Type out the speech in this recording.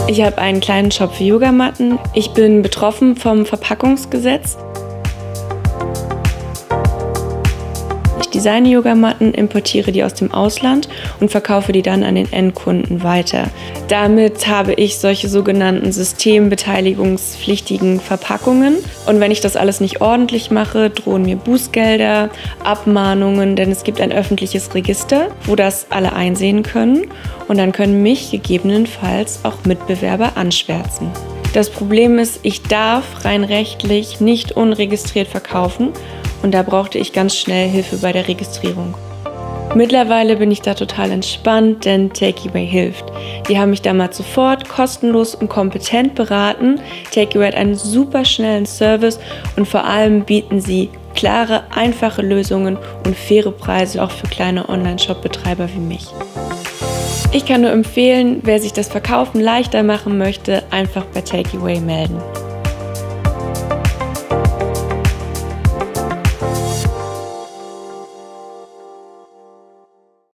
Ich habe einen kleinen Shop für Yogamatten. Ich bin betroffen vom Verpackungsgesetz. Ich designe Yogamatten, importiere die aus dem Ausland und verkaufe die dann an den Endkunden weiter. Damit habe ich solche sogenannten systembeteiligungspflichtigen Verpackungen. Und wenn ich das alles nicht ordentlich mache, drohen mir Bußgelder, Abmahnungen, denn es gibt ein öffentliches Register, wo das alle einsehen können. Und dann können mich gegebenenfalls auch Mitbewerber anschwärzen. Das Problem ist, ich darf rein rechtlich nicht unregistriert verkaufen. Und da brauchte ich ganz schnell Hilfe bei der Registrierung. Mittlerweile bin ich da total entspannt, denn Takeaway hilft. Die haben mich damals sofort kostenlos und kompetent beraten. Takeaway hat einen super schnellen Service und vor allem bieten sie klare, einfache Lösungen und faire Preise auch für kleine Online-Shop-Betreiber wie mich. Ich kann nur empfehlen, wer sich das Verkaufen leichter machen möchte, einfach bei Takeaway melden.